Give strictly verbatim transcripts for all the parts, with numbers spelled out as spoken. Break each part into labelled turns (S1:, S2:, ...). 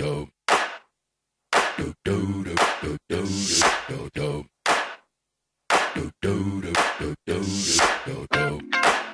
S1: do do do do do do do do do do do do do do do do do.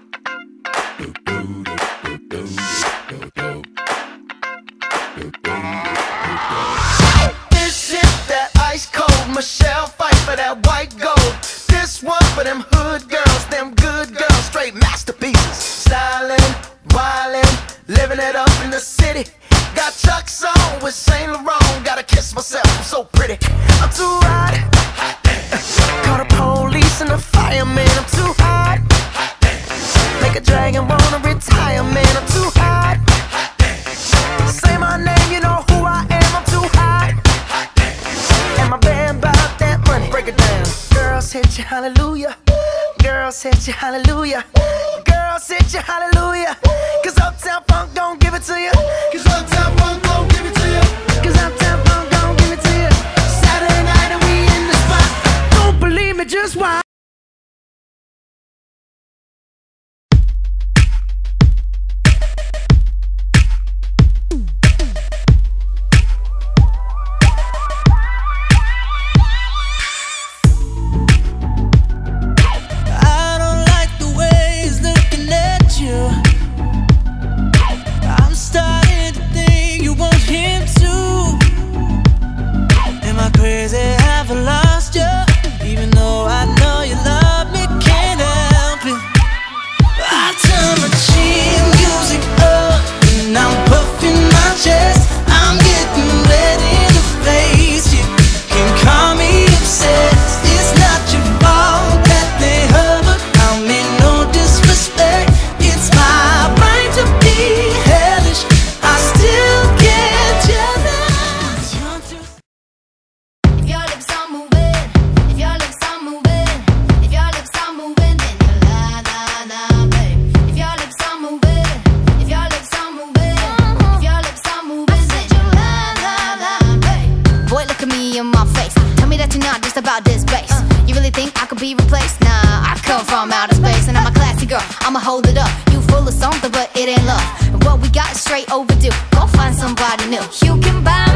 S2: This is that ice cold Michelle fight for that white gold. This one for them hood girls, them good girls, straight masterpieces. Stylin', wildin', living it up in the city. Got Chuck's on with Saint Laurent. Gotta kiss myself, I'm so pretty. I'm too hot. Call the police and the fireman. I'm too hot. Make a dragon wanna retire, man. I'm too hot. Say my name, you know who I am. I'm too hot. And my band bout that money. Break it down. Girls hit you, hallelujah. Girls hit you, hallelujah. Girls hit you, hallelujah. Cause Uptown Funk don't give it to you. Cause Uptown Funk don't give it to you. Cause Uptown Funk don't give it to you. Saturday night and we in the spot. Don't believe me, just watch.
S3: About this bass, you really think I could be replaced? Nah, I come from outer space and I'm a classy girl, I'ma hold it up. You full of something but it ain't love, and what we got is straight overdue. Go find somebody new. You can buy